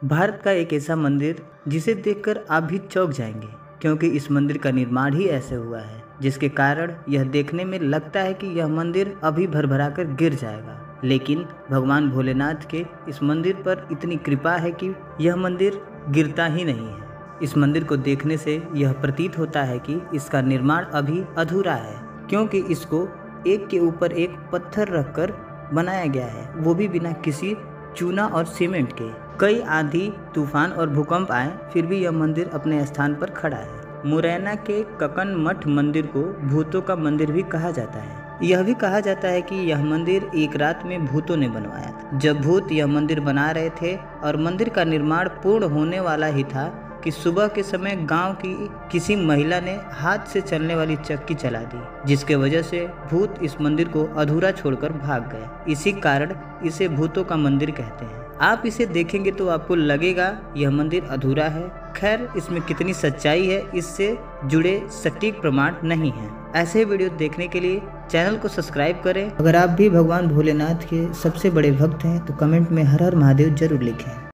भारत का एक ऐसा मंदिर जिसे देखकर आप भी चौंक जाएंगे, क्योंकि इस मंदिर का निर्माण ही ऐसे हुआ है जिसके कारण यह देखने में लगता है कि यह मंदिर अभी भरभरा कर गिर जाएगा। लेकिन भगवान भोलेनाथ के इस मंदिर पर इतनी कृपा है कि यह मंदिर गिरता ही नहीं है। इस मंदिर को देखने से यह प्रतीत होता है कि इसका निर्माण अभी अधूरा है, क्योंकि इसको एक के ऊपर एक पत्थर रखकर बनाया गया है, वो भी बिना किसी चूना और सीमेंट के। कई आंधी तूफान और भूकंप आए फिर भी यह मंदिर अपने स्थान पर खड़ा है। मुरैना के ककन मठ मंदिर को भूतों का मंदिर भी कहा जाता है। यह भी कहा जाता है कि यह मंदिर एक रात में भूतों ने बनवाया था। जब भूत यह मंदिर बना रहे थे और मंदिर का निर्माण पूर्ण होने वाला ही था कि सुबह के समय गांव की किसी महिला ने हाथ से चलने वाली चक्की चला दी, जिसके वजह से भूत इस मंदिर को अधूरा छोड़कर भाग गए। इसी कारण इसे भूतों का मंदिर कहते हैं। आप इसे देखेंगे तो आपको लगेगा यह मंदिर अधूरा है। खैर, इसमें कितनी सच्चाई है इससे जुड़े सटीक प्रमाण नहीं है। ऐसे वीडियो देखने के लिए चैनल को सब्सक्राइब करें। अगर आप भी भगवान भोलेनाथ के सबसे बड़े भक्त हैं तो कमेंट में हर हर महादेव जरूर लिखें।